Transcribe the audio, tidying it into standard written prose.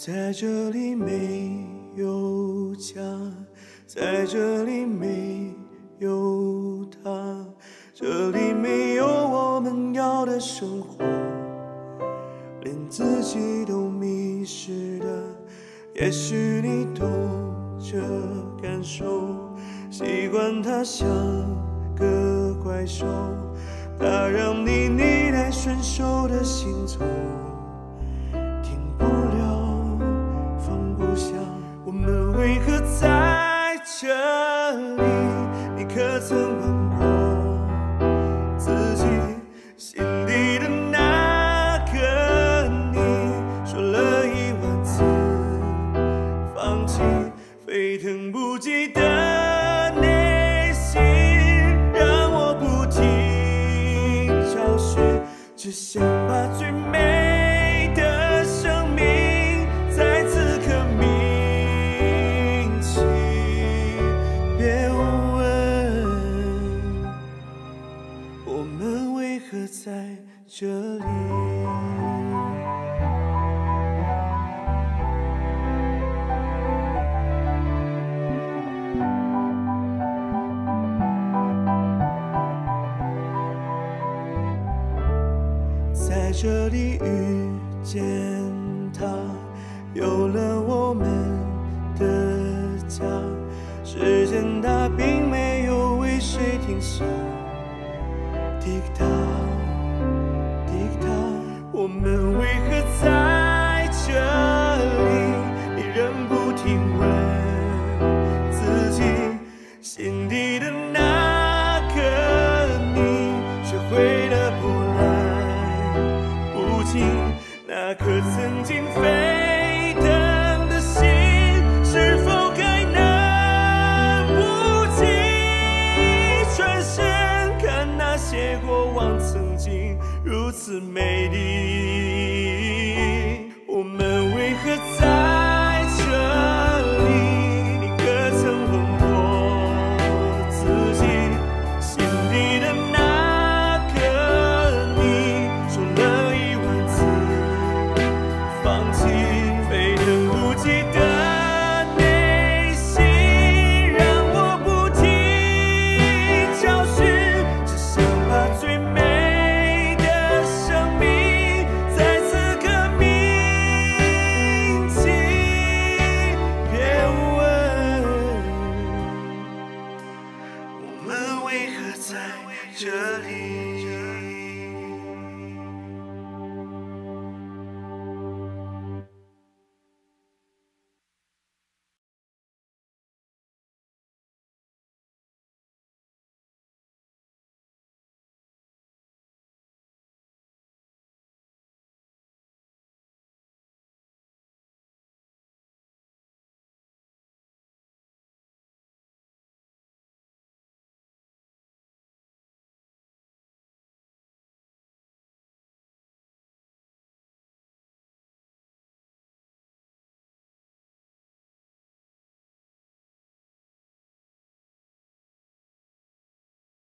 在这里没有家，在这里没有他，这里没有我们要的生活，连自己都迷失的。也许你懂这感受，习惯它像个怪兽，它让你逆来顺受的行走。 我们为何在这里？你可曾问过自己，心底的那个你？说了10000次放弃，沸腾不羁的内心，让我不停找寻，只想把最美的生命在此刻铭。 在这里，在这里遇见他，有了我们的家。时间它并没有为谁停下。 滴答，滴答，我们为何在这里？你仍不停问自己，心底的那个你，学会了波澜不惊。那颗曾经沸腾的心，是否还能不及转身？ 那些过往曾经如此美丽，我们为何在这里？你可曾问过自己，心底的那个你？说了10000次放弃，沸腾不羁的。 为何在这里？